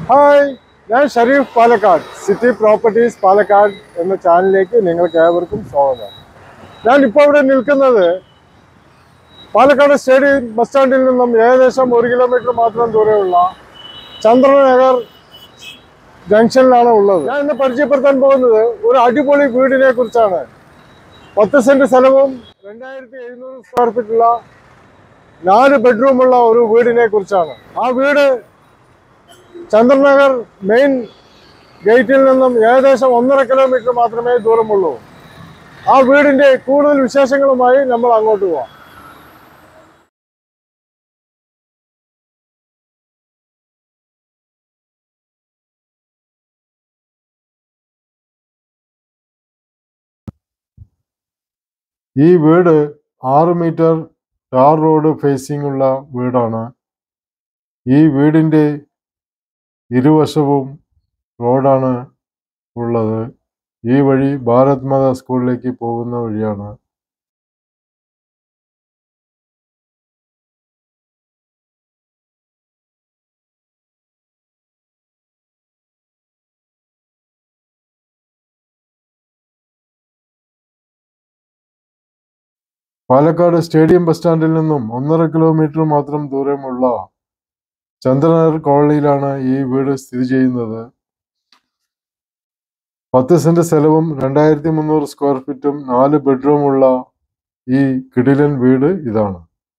Hi, ഞാൻ Sharif Palakkad. City Properties Palakkad എന്ന ചാനലിലേക്ക് നിങ്ങൾക്ക് ഏവർക്കും സ്വാഗതം. ഞാനിപ്പോൾ ഇവിടെ നിൽക്കുന്നത് പാലക്കാട് സ്റ്റേഡിയം ബസ് സ്റ്റാൻഡിൽ നിന്നും ഏകദേശം 1 കിലോമീറ്റർ മാത്രം ദൂരെയുള്ള ചന്ദ്രനഗർ ജംഗ്ഷനിലാണ് ഉള്ളത്. ഞാൻ ഇന്ന് പരിചയപ്പെടുത്താൻ പോകുന്നത് ഒരു അടിപൊളി വീടിനെ കുറിച്ചാണ്. 10 സെന്റ് സ്ഥലവും 2700 സ്ക്വയർ ഫീറ്റുള്ള 4 ബെഡ്റൂമുള്ള ഒരു വീടിനെ കുറിച്ചാണ്. ആ വീട് ചന്ദ്രനഗർ മെയിൻ ഗേറ്റിൽ നിന്നും ഏകദേശം 1.5 കിലോമീറ്റർ മാത്രമേ ദൂരമുള്ളൂ. ആ വീടിന്റെ കൂടുതൽ വിശേഷങ്ങളുമായി നമ്മൾ അങ്ങോട്ട് പോവാം. ഈ വീട് 6 മീറ്റർ ടാർ റോഡ് ഫേസിംഗ് ഉള്ള വീടാണ്. ഈ വീടിന്റെ ഇരുവശവും റോഡാണ് ഉള്ളത്. ഈ വഴി ഭാരത് മാതാ സ്കൂളിലേക്ക് പോകുന്ന വഴിയാണ്. പാലക്കാട് സ്റ്റേഡിയം ബസ് സ്റ്റാൻഡിൽ നിന്നും 1.5 കിലോമീറ്റർ മാത്രം ദൂരമുള്ള ചന്ദ്രനഗർ കോളനിയിലാണ് ഈ വീട് സ്ഥിതി ചെയ്യുന്നത്. 10 സെന്റ് സ്ഥലവും 2300 സ്ക്വയർ ഫീറ്റും 4 ബെഡ്റൂമുള്ള ഈ കിടിലൻ വീട് ഇതാണ്.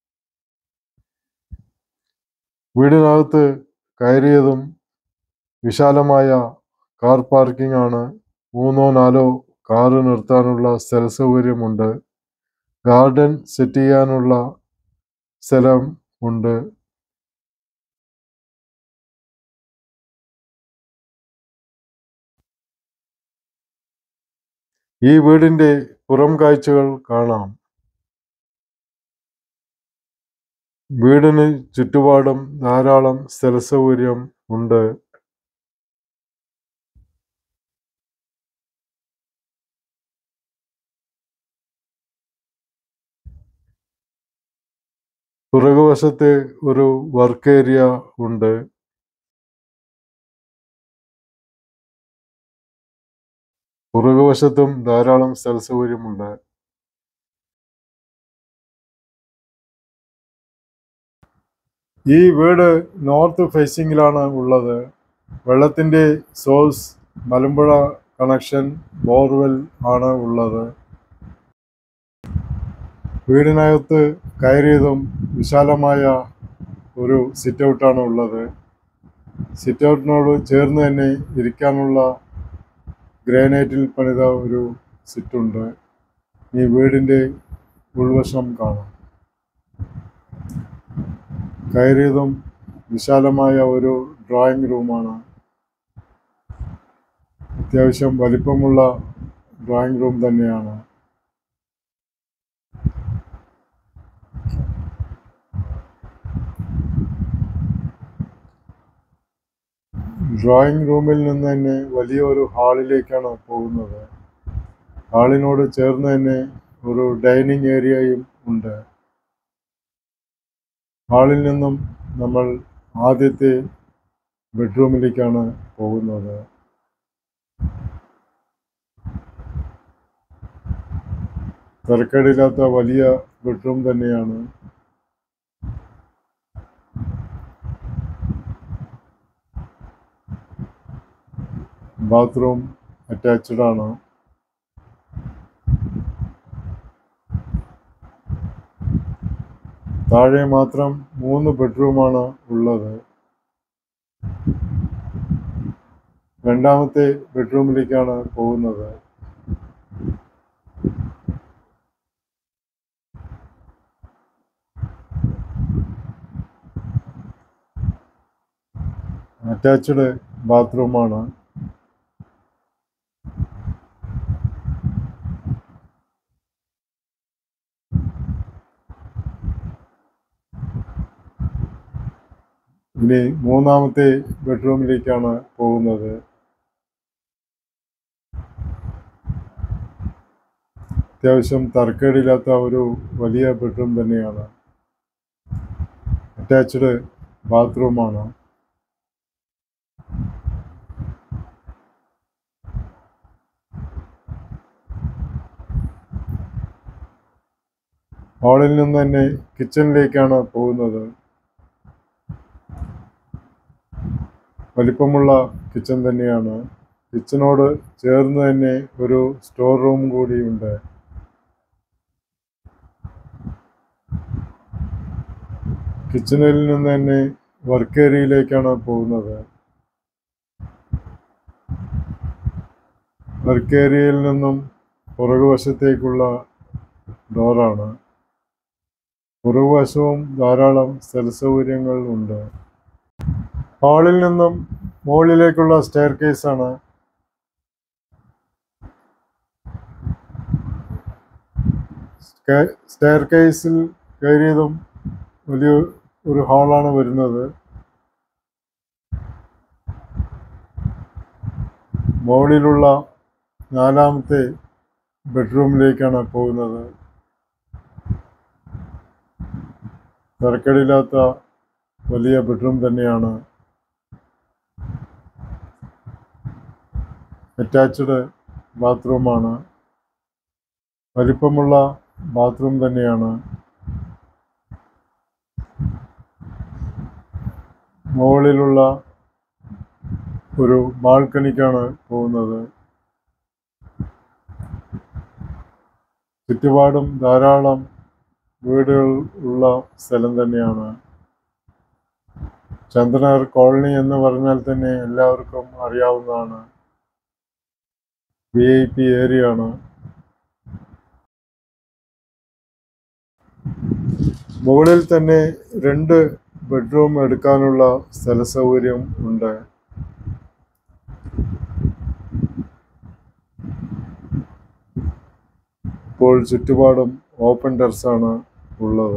വീടിനകത്ത് കയറിയതും വിശാലമായ കാർ പാർക്കിംഗ് ആണ്. 3-4 കാറ് നിർത്താനുള്ള സ്ഥല സൗകര്യമുണ്ട്. ഗാർഡൻ സെറ്റ് ചെയ്യാനുള്ള സ്ഥലം ഉണ്ട്. ഈ വീടിന്റെ പുറം കാഴ്ചകൾ കാണാം. വീടിന് ചുറ്റുപാടും ധാരാളം സ്ഥല സൗകര്യം ഉണ്ട്. പുറകുവശത്ത് ഒരു വർക്ക് ഏരിയ ഉണ്ട്. പുറകുവശത്തും ധാരാളം സ്ഥല സൗകര്യമുണ്ട്. ഈ വീട് നോർത്ത് ഫേസിംഗിലാണ് ഉള്ളത്. വെള്ളത്തിന്റെ സോഴ്സ് മലമ്പുഴ കണക്ഷൻ ബോർവെൽ ആണ് ഉള്ളത്. വീടിനകത്ത് കയറിയതും വിശാലമായ ഒരു സിറ്റ് ഔട്ടാണ് ഉള്ളത്. സിറ്റ് ഔട്ടിനോട് ചേർന്ന് തന്നെ ഇരിക്കാനുള്ള ഗ്രാനൈറ്റിൽ പണിത ഒരു സിറ്റുണ്ട്. ഈ വീടിന്റെ ഉൾവശം കാണാം. കയറിയതും വിശാലമായ ഒരു ഡ്രോയിങ് റൂമാണ്. അത്യാവശ്യം വലിപ്പമുള്ള ഡ്രോയിങ് റൂം തന്നെയാണ്. ഡ്രോയിങ് റൂമിൽ നിന്ന് തന്നെ വലിയൊരു ഹാളിലേക്കാണ് പോകുന്നത്. ഹാളിനോട് ചേർന്ന് തന്നെ ഒരു ഡൈനിങ് ഏരിയയും ഉണ്ട്. ഹാളിൽ നിന്നും നമ്മൾ ആദ്യത്തെ ബെഡ്റൂമിലേക്കാണ് പോകുന്നത്. തരക്കേടില്ലാത്ത വലിയ ബെഡ്റൂം തന്നെയാണ്. ബാത്റൂം അറ്റാച്ച്ഡ് ആണ്. താഴെ മാത്രം 3 ബെഡ്റൂമാണ് ഉള്ളത്. രണ്ടാമത്തെ ബെഡ്റൂമിലേക്കാണ് പോകുന്നത്. അറ്റാച്ച്ഡ് ബാത്റൂമാണ്. ഇനി മൂന്നാമത്തെ ബെഡ്റൂമിലേക്കാണ് പോകുന്നത്. അത്യാവശ്യം തരക്കേടില്ലാത്ത ഒരു വലിയ ബെഡ്റൂം തന്നെയാണ്. അറ്റാച്ച്ഡ് ബാത്റൂമാണ്. ഹാളിൽ നിന്ന് തന്നെ കിച്ചണിലേക്കാണ് പോകുന്നത്. വലിപ്പമുള്ള കിച്ചൺ തന്നെയാണ്. കിച്ചണോട് ചേർന്ന് തന്നെ ഒരു സ്റ്റോർ റൂം കൂടിയുണ്ട്. കിച്ചണിൽ നിന്ന് തന്നെ വർക്ക് ഏരിയയിലേക്കാണ് പോകുന്നത്. വർക്ക് ഏരിയയിൽ നിന്നും പുറകുവശത്തേക്കുള്ള ഡോറാണ്. പുറകുവശവും ധാരാളം സ്ഥലസൗകര്യങ്ങൾ ഉണ്ട്. ഹാളിൽ നിന്നും മുകളിലേക്കുള്ള സ്റ്റെയർ കേസാണ്. സ്റ്റെയർ കേസിൽ കയറിയതും വലിയ ഒരു ഹാളാണ് വരുന്നത്. മുകളിലുള്ള 4ാമത്തെ ബെഡ്റൂമിലേക്കാണ് പോകുന്നത്. തരക്കേടില്ലാത്ത വലിയ ബെഡ്റൂം തന്നെയാണ്. അറ്റാച്ച്ഡ് ബാത്റൂമാണ്. വലിപ്പമുള്ള ബാത്റൂം തന്നെയാണ്. മുകളിലുള്ള ഒരു ബാൽക്കണിക്കാണ് പോകുന്നത്. ചുറ്റുപാടും ധാരാളം വീടുകൾ ഉള്ള സ്ഥലം തന്നെയാണ്. ചന്ദ്രനഗർ കോളനി എന്ന് പറഞ്ഞാൽ തന്നെ എല്ലാവർക്കും അറിയാവുന്നതാണ്. VIP ഏരിയ ആണ്. മുകളിൽ തന്നെ 2 ബെഡ്റൂം എടുക്കാനുള്ള സ്ഥലസൗകര്യം ഉണ്ട്. ഇപ്പോൾ ചുറ്റുപാടും ഓപ്പൺ ടെറസാണ് ഉള്ളത്.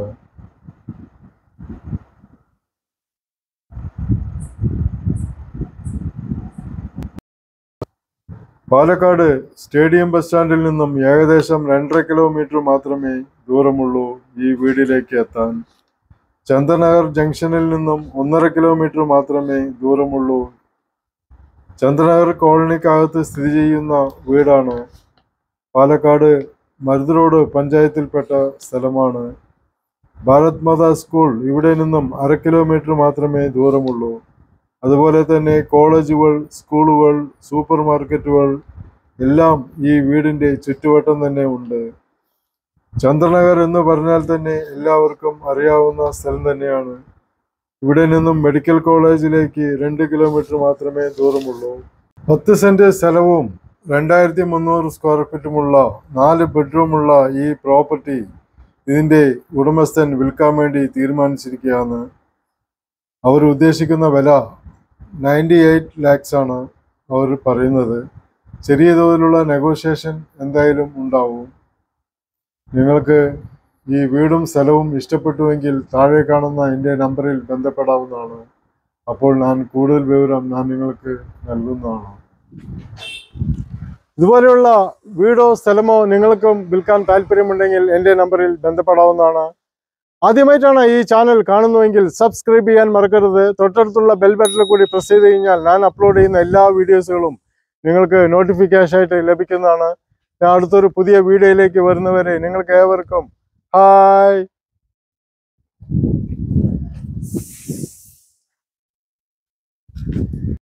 പാലക്കാട് സ്റ്റേഡിയം ബസ് സ്റ്റാൻഡിൽ നിന്നും ഏകദേശം 2.5 കിലോമീറ്റർ മാത്രമേ ദൂരമുള്ളൂ ഈ വീടിലേക്ക് എത്താൻ. ചന്ദ്രനഗർ ജംഗ്ഷനിൽ നിന്നും 1.5 കിലോമീറ്റർ മാത്രമേ ദൂരമുള്ളൂ. ചന്ദ്രനഗർ കോളനിക്കകത്ത് സ്ഥിതി ചെയ്യുന്ന വീടാണ്. പാലക്കാട് മരുതറോഡ് പഞ്ചായത്തിൽപ്പെട്ട സ്ഥലമാണ്. ഭാരത് മാതാ സ്കൂൾ ഇവിടെ നിന്നും 1/2 കിലോമീറ്റർ മാത്രമേ ദൂരമുള്ളൂ. അതുപോലെ തന്നെ കോളേജുകൾ, സ്കൂളുകൾ, സൂപ്പർ മാർക്കറ്റുകൾ എല്ലാം ഈ വീടിൻ്റെ ചുറ്റുവട്ടം തന്നെ ഉണ്ട്. ചന്ദ്രനഗർ എന്ന് പറഞ്ഞാൽ തന്നെ എല്ലാവർക്കും അറിയാവുന്ന സ്ഥലം തന്നെയാണ്. ഇവിടെ നിന്നും മെഡിക്കൽ കോളേജിലേക്ക് 2 കിലോമീറ്റർ മാത്രമേ ദൂരമുള്ളൂ. 10 സെന്റ് സ്ഥലവും 2300 സ്ക്വയർ ഫീറ്റുമുള്ള 4 ബെഡ്റൂമുള്ള ഈ പ്രോപ്പർട്ടി ഇതിൻ്റെ ഉടമസ്ഥൻ വിൽക്കാൻ വേണ്ടി തീരുമാനിച്ചിരിക്കുകയാണ്. അവർ ഉദ്ദേശിക്കുന്ന വില 98 lakhs ആണ് അവർ പറയുന്നത്. ചെറിയ തോതിലുള്ള നെഗോഷിയേഷൻ എന്തായാലും ഉണ്ടാവും. നിങ്ങൾക്ക് ഈ വീടും സ്ഥലവും ഇഷ്ടപ്പെട്ടുവെങ്കിൽ താഴെ കാണുന്ന എൻ്റെ നമ്പറിൽ ബന്ധപ്പെടാവുന്നതാണ്. അപ്പോൾ ഞാൻ കൂടുതൽ വിവരം നിങ്ങൾക്ക് നൽകുന്നതാണ്. ഇതുപോലെയുള്ള വീടോ സ്ഥലമോ നിങ്ങൾക്കും വിൽക്കാൻ താല്പര്യമുണ്ടെങ്കിൽ എൻ്റെ നമ്പറിൽ ബന്ധപ്പെടാവുന്നതാണ്. ആദ്യമായിട്ടാണ് ഈ ചാനൽ കാണുന്നുവെങ്കിൽ സബ്സ്ക്രൈബ് ചെയ്യാൻ മറക്കരുത്. തൊട്ടടുത്തുള്ള ബെൽ ബട്ടണിൽ കൂടി പ്രസ് ചെയ്ത് കഴിഞ്ഞാൽ ഞാൻ അപ്ലോഡ് ചെയ്യുന്ന എല്ലാ വീഡിയോസുകളും നിങ്ങൾക്ക് നോട്ടിഫിക്കേഷൻ ആയിട്ട് ലഭിക്കുന്നതാണ്. ഞാൻ അടുത്തൊരു പുതിയ വീഡിയോയിലേക്ക് വരുന്നവരെ നിങ്ങൾക്ക് ഏവർക്കും ഹായ്.